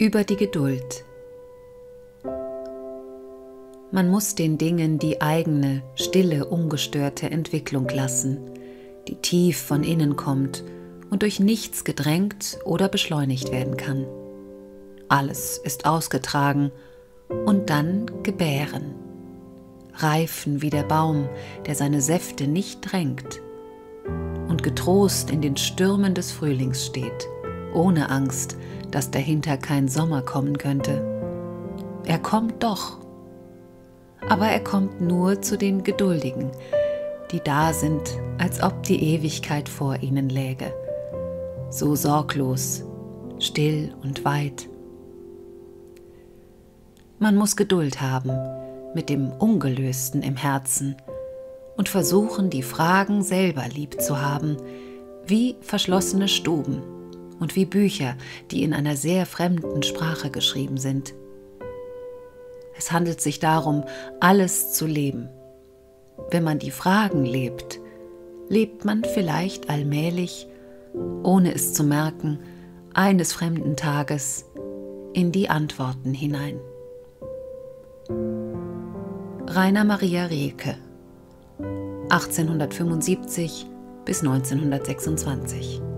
Über die Geduld. Man muss den Dingen die eigene, stille, ungestörte Entwicklung lassen, die tief von innen kommt und durch nichts gedrängt oder beschleunigt werden kann. Alles ist ausgetragen und dann gebären. Reifen wie der Baum, der seine Säfte nicht drängt und getrost in den Stürmen des Frühlings steht, ohne Angst, dass dahinter kein Sommer kommen könnte. Er kommt doch, aber er kommt nur zu den Geduldigen, die da sind, als ob die Ewigkeit vor ihnen läge, so sorglos, still und weit. Man muss Geduld haben mit dem Ungelösten im Herzen und versuchen, die Fragen selber lieb zu haben, wie verschlossene Stuben und wie Bücher, die in einer sehr fremden Sprache geschrieben sind. Es handelt sich darum, alles zu leben. Wenn man die Fragen lebt, lebt man vielleicht allmählich, ohne es zu merken, eines fremden Tages in die Antworten hinein. Rainer Maria Rilke, 1875 bis 1926.